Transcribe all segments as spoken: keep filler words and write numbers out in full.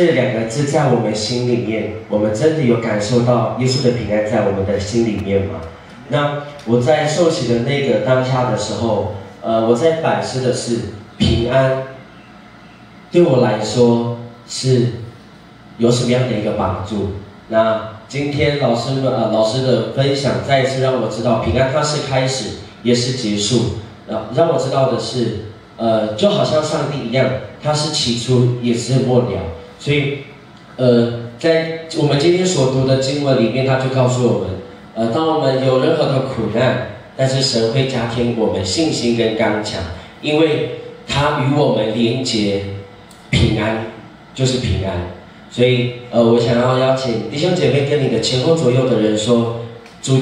这两个字在我们心里面，我们真的有感受到耶稣的平安在我们的心里面吗？那我在受洗的那个当下的时候，呃，我在反思的是平安对我来说是有什么样的一个帮助？那今天老师们呃老师的分享再一次让我知道，平安它是开始也是结束。呃，让我知道的是，呃，就好像上帝一样，他是起初也是末了。所以，呃，在我们今天所读的经文里面，他就告诉我们，呃，当我们有任何的苦难，但是神会加添我们信心跟刚强，因为他与我们连结平安，就是平安。所以，呃，我想要邀请弟兄姐妹跟你的前后左右的人说，主。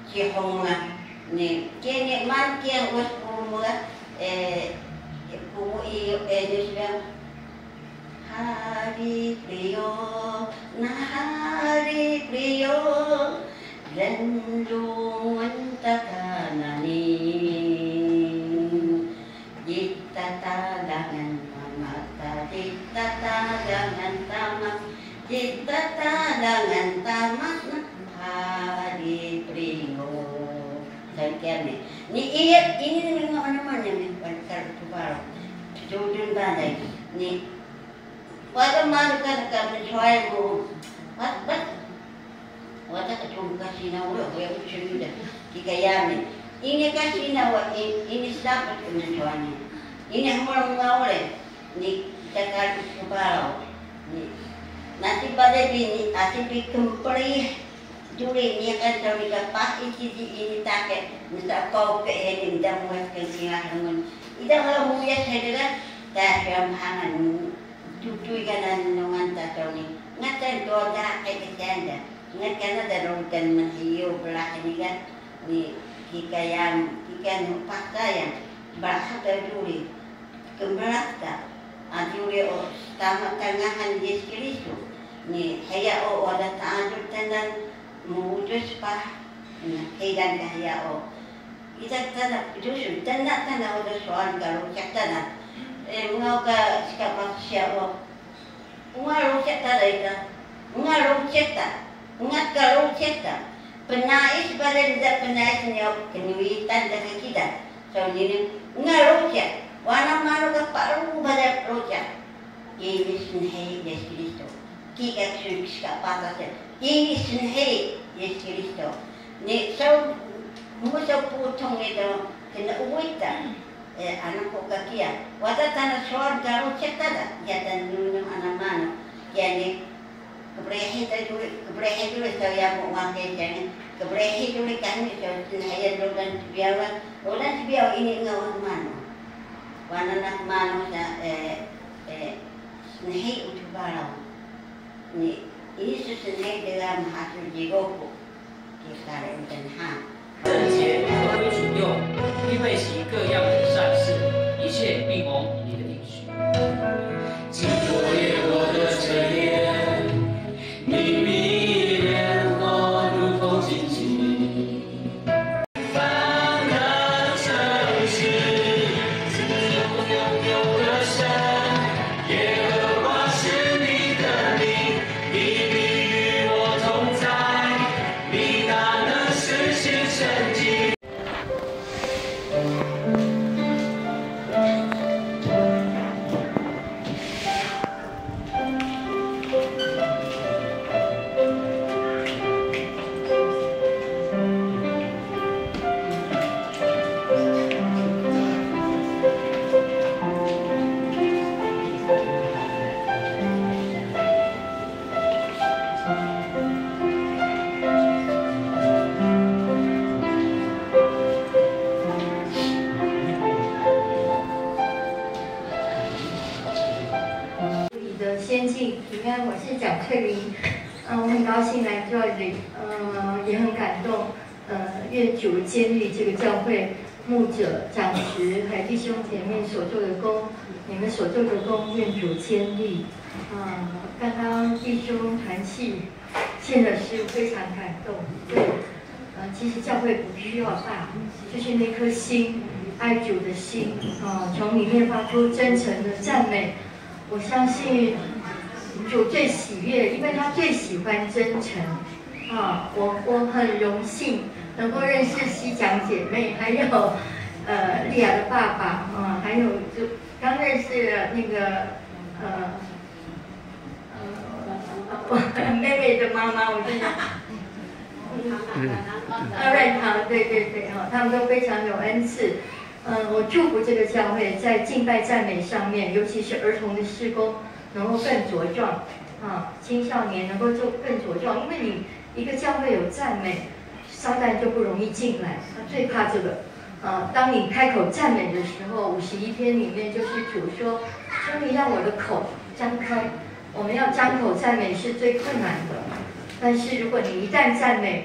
si honga ni kene man kene was honga eh kumu i eh ni hari priyo na hari priyo Rendungan takanani Jita tadangan mata Jita tadangan tamak Jita tadangan tamak Hari priyo Dan kami Ni iya ini memang mana-mana ni Pada kepala Jujun badai Ni Pada mana kan mencuai mu Wat wat Wata kacung kasih nawa, saya ucap sudah jika yami. Ini kasih nawa ini ini dapat kemencuannya. Ini hamil mengawal ni cakap kepala. Ni nanti pada ini asing dikempri juri ni akan tahu jika pas ini ini tak misal kau ke ini tidak muat kesingah dengan. Tidak kalau muat saja tak ramhangan cucu kanan nungan tak tahu ni. Ngatain doa dah kekecian Ingat kan ada rutan menhiu belah ini kan ni jika yang jika pakaian bahasa juri kemerata juri oh tamat tangahan Yesus Kristus ni haya oh ada ta'ajud dan mewujud pah hidan haya oh kita tanah justru tanah tanah ada soal kalau cak tanah eh mengau ke sikap siapa mengaruh cak tanah itu mengaruh cak tanah Ingat kalau cerita, penais pada tidak penais ni kenuitan dan kita. So ini ingat rojak, warna malu ke paru pada rojak. Ini senhei Yesus Kristus. Kita suka patah se. Ini senhei Yesus Kristus. Ni so musa potong itu kena uita. Eh anak kok kia. Wata tanah soal kalau cerita dah. Ya dan nunung anak mana. Yani keberhi itu keberhi itu saya mau makan jangan keberhi itu kan itu saya dulu dan biarlah orang biar ini ngawang mana warna nak mana eh eh nahi utubara ni ini sesuai dengan hasil jigoku kita dan ha 圣节合为主用，预备行各样的善事，一切必蒙你的应许。 经过耶和华的晨宴。 你迷恋我如风紧紧，泛滥城市，自由拥有的神，耶和华是你的名，你必与我同在，你大能实现神迹。 先进平安，我是蒋翠玲，嗯、呃，我很高兴来这里，呃，也很感动，呃，愿主坚立这个教会牧者、长职还有弟兄姐妹所做的工，你们所做的工，愿主坚立。啊、呃，刚刚弟兄团契献的诗非常感动，对，呃，其实教会不需要大，就是那颗心，爱主的心，啊、呃，从里面发出真诚的赞美。 我相信主最喜悦，因为他最喜欢真诚。啊，我我很荣幸能够认识西讲姐妹，还有呃丽亚的爸爸，啊，还有就刚认识那个呃呃我妹妹的妈妈，我记得，呃瑞堂，对对对，哈，他们都非常有恩赐。 嗯，我祝福这个教会在敬拜赞美上面，尤其是儿童的事工，能够更茁壮，啊，青少年能够做更茁壮。因为你一个教会有赞美，撒旦就不容易进来，他最怕这个。啊，当你开口赞美的时候，五十一篇里面就是主说：“求你让我的口张开。”我们要张口赞美是最困难的，但是如果你一旦赞美，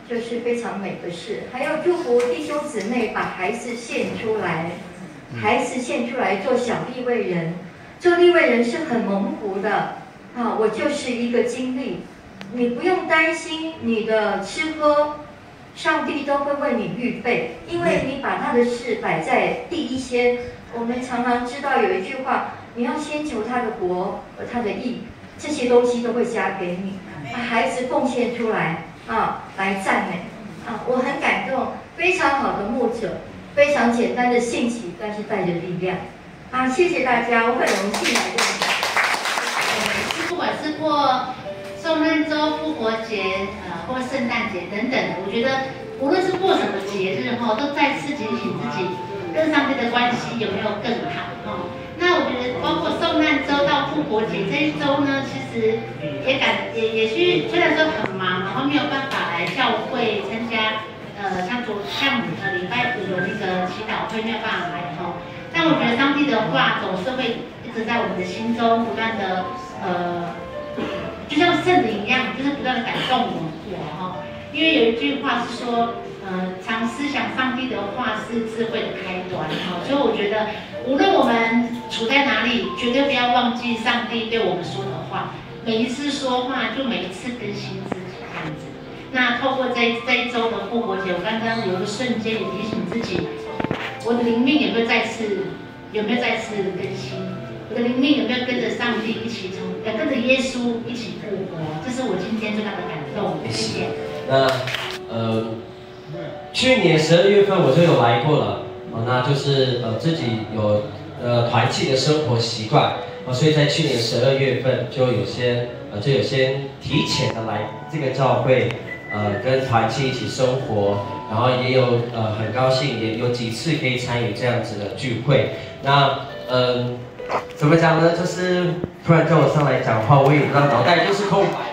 就是非常美的事。还要祝福弟兄姊妹把孩子献出来，孩子献出来做小利未人，做利未人是很蒙福的啊！我就是一个经历，你不用担心你的吃喝，上帝都会为你预备，因为你把他的事摆在第一先。我们常常知道有一句话，你要先求他的国和他的义，这些东西都会加给你。把孩子奉献出来啊，来赞美啊！我很感动，非常好的牧者，非常简单的信息，但是带着力量啊！谢谢大家，我很荣幸来这里。 不管是过受难周、复活节，呃，或圣诞节等等的，我觉得无论是过什么节日哈，都再次警醒自己跟上帝的关系有没有更好哈。那我觉得包括受难周到复活节这一周呢，其实也感也也是虽然说很忙，然后没有办法来教会参加，呃，像昨像呃礼拜五的那个祈祷会没有办法来哈。但我觉得上帝的话总是会一直在我们的心中不断的呃。就像圣灵一样，就是不断的感动我我哈，因为有一句话是说，呃，常思想上帝的话是智慧的开端哈，所以我觉得无论我们处在哪里，绝对不要忘记上帝对我们说的话，每一次说话就每一次更新自己这样子。那透过这这一周的复活节，我刚刚有一个瞬间也提醒自己，我的灵命有没有再次有没有再次更新？我的灵命有没有跟着上帝一起从，呃，跟着耶稣一起复活？这是我今天最大的感动。谢谢。 那呃，去年十二月份我就有来过了，哦，那就是呃自己有呃团契的生活习惯，哦，所以在去年十二月份就有些呃就有些提前的来这个教会，呃跟团契一起生活，然后也有呃很高兴也有几次可以参与这样子的聚会。那嗯。呃怎么讲呢？就是突然叫我上来讲话，我也不知道，脑袋就是空白。